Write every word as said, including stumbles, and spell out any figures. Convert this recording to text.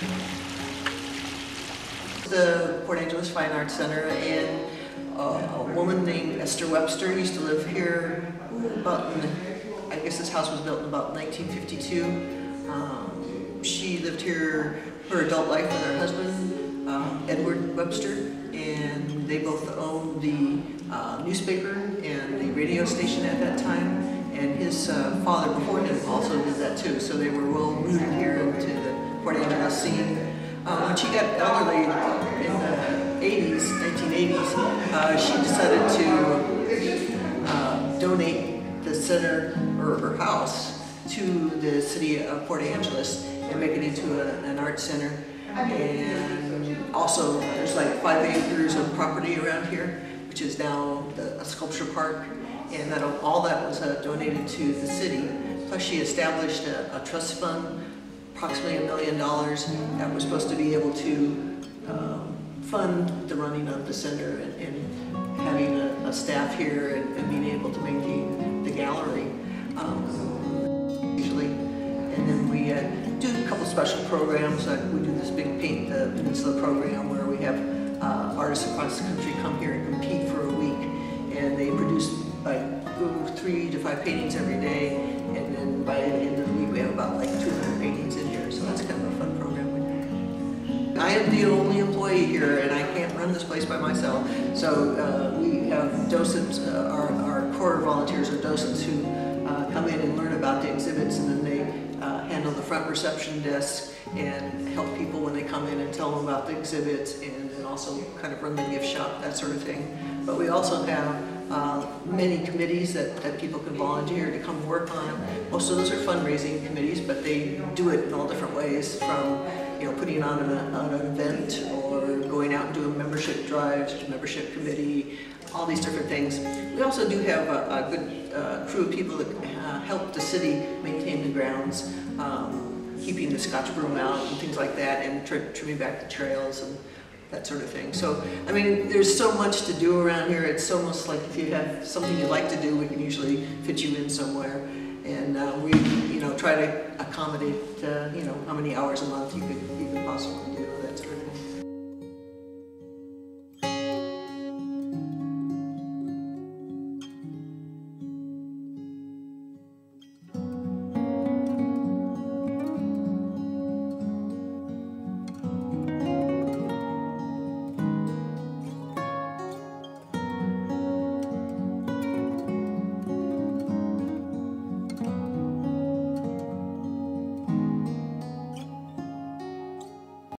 The Port Angeles Fine Arts Center, and uh, a woman named Esther Webster used to live here ooh, about in, I guess this house was built in about nineteen fifty-two. Um, she lived here her adult life with her husband, uh, Edward Webster, and they both owned the uh, newspaper and the radio station at that time, and his uh, father before him also did that too, so they were well rooted here into the Port Angeles scene. Uh, when she got elderly in the eighties, nineteen eighties, uh, she decided to uh, donate the center, or her house, to the city of Port Angeles and make it into a, an art center. And also, there's like five acres of property around here, which is now the, a sculpture park, and that all that was uh, donated to the city. Plus, she established a, a trust fund, approximately a million dollars, that was supposed to be able to um, fund the running of the center and, and having a, a staff here and, and being able to maintain the gallery um, usually. And then we uh, do a couple special programs. Like we do this big Paint the Peninsula program where we have uh, artists across the country come here and compete for a week, and they produce like ooh, three to five paintings every day, and then by the end of the week we have about like two hundred paintings in here, so that's kind of a fun program. I am the only employee here, and I can't run this place by myself, so uh, we have docents, uh, our, our core volunteers are docents who uh, come in and learn about the exhibits, and then they uh, handle the front reception desk and help people when they come in and tell them about the exhibits, and then also kind of run the gift shop, that sort of thing. But we also have Uh, many committees that, that people can volunteer to come work on. Most of those are fundraising committees, but they do it in all different ways, from you know putting on an, on an event, or going out and doing membership drives, membership committee, all these different things. We also do have a, a good uh, crew of people that uh, help the city maintain the grounds, um, keeping the Scotch broom out and things like that, and tr trimming back the trails and that sort of thing. So, I mean, there's so much to do around here. It's almost like if you have something you like to do, we can usually fit you in somewhere. And uh, we, you know, try to accommodate, uh, you know, how many hours a month you could, you could possibly do, that sort of thing.